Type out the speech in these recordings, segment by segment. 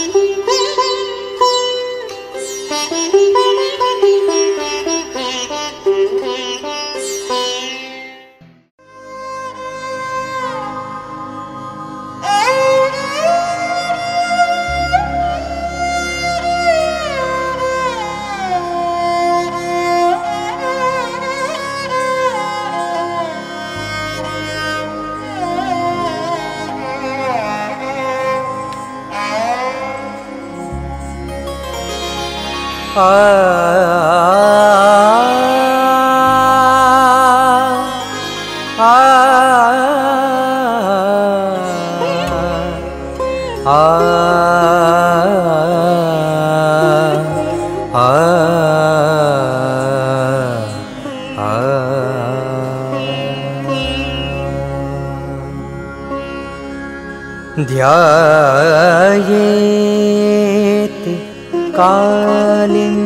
ध्यायेत् कालीं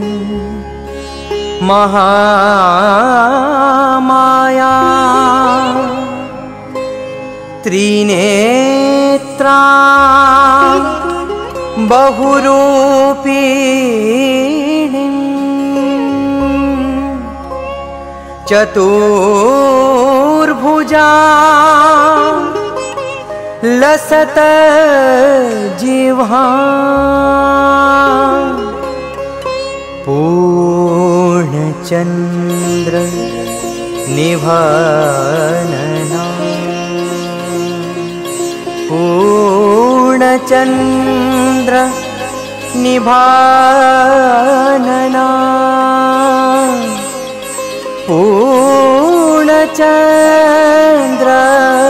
महामाया त्रिनेत्रा बहुरूपिणीं चतुर्भुजा लसत जिह्वा पूर्णचंद्र निभानना पूर्णचंद्र निभानना पूर्णचंद्र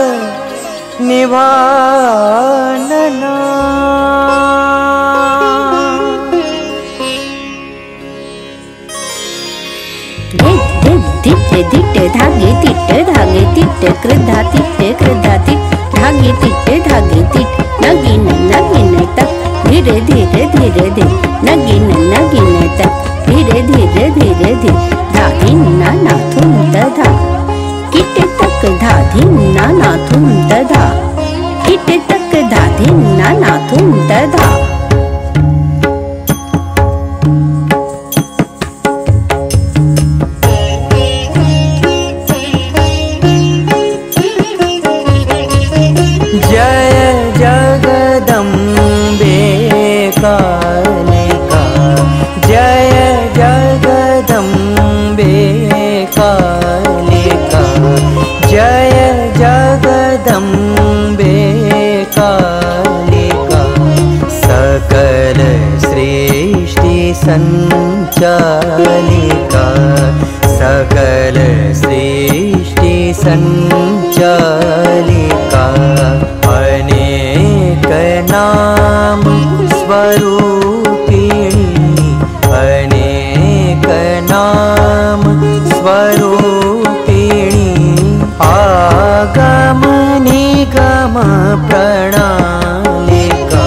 निभानना। तिट्टे तिट्टे धागे तिट्टे धागे तिट्टे कृद्धा तिट्टे कृद्धा तिट्टे धागे तिट्टे धागे तिट्टे नगीन नगीन तक धीरे धीरे धीरे धीरे नगीन नगीन तक धीरे धीरे धीरे धीरे धाधी ना थुम तधा किटे तक धाधी ना थुम तधा किटे तक धाधी ना थुम तधा। जय जगदम्बे कालिका जय जगदम्बे कालिका जय जगदम्बे कालिका सकल सृष्टि संचालिका सकल सृष्टि संचालिका अनेक नाम स्वरूपिणी अनेक नाम स्वरूपिणी आगम निगम प्रणालिका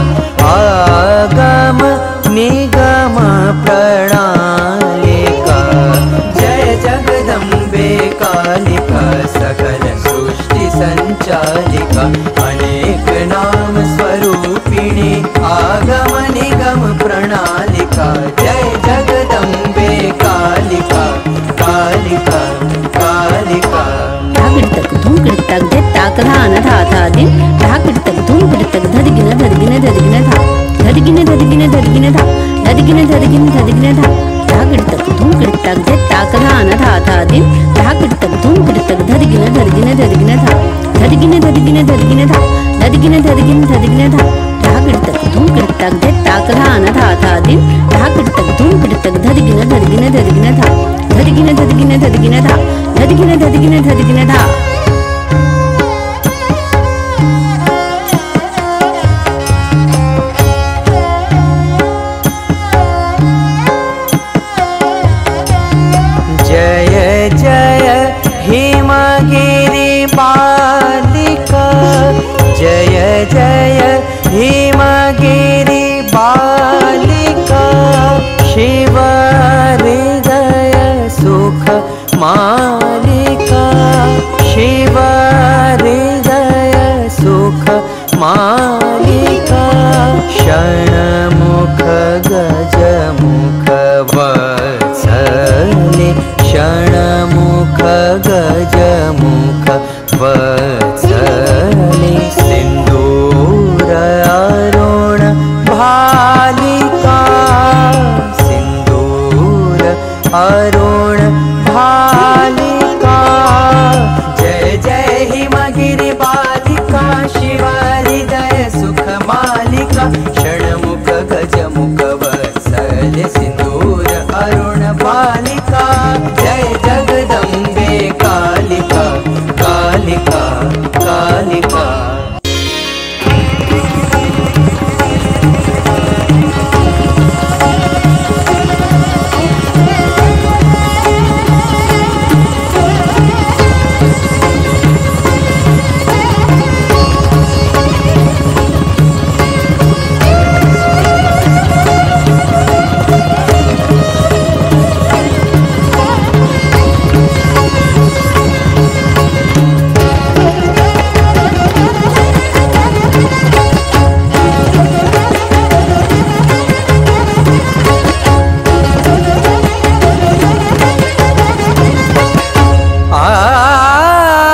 आगम निगम प्रणालिका जय जगदम्बे कालिका सकल सृष्टि संचालिका अनेक नाम स्वरूपिणी आगम निगम प्रणालिका जय जगदम्बे कालिका कालिका कालिका। धागिड़तक धूमगिड़तक जत्ताक धान धाता दिन धागिड़तक धूमगिड़तक धदगिन धदगिन धदगिन धा धदगिन धदगिन धदगिन धा धदगिन धदगिन धदगिन धा धागिड़तक धूमगिड़तक जत्ताक धान धाता दिन धागिड़तक धूमगिड़तक धदगिन धदगिन धदगिन धा धदगिन धदगिन धदगिन धा धदगिन धदगिन धदगिन धा धागिड़तक धूमगिड़तक जत्ताक धान धाता दिन धागिड़तक धूमगिड़तक धदगिन धदगिन धदगिन धा धदगिन धदगिन धदगिन धा धदगिन धदगिन धदगिन धा। जय जय हिमगिरि बालिका जय जय हिमगिरि बालिका शिव हृदय सुख मालिका शिव मालिका षण्मुख गजमुख वत्सले षण्मुख गजमुख वत्सले सिन्दूर अरुण भालिका सिन्दूर अरुण भालिका जय जय हिमगिरि बालिका शिवा हृदय सुख मालिका षण्मुख गजमुख वत्सले सिन्दूर अरुण बालिका जय जगदम्बे कालिका कालिका कालिका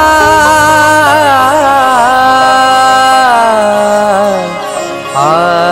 आ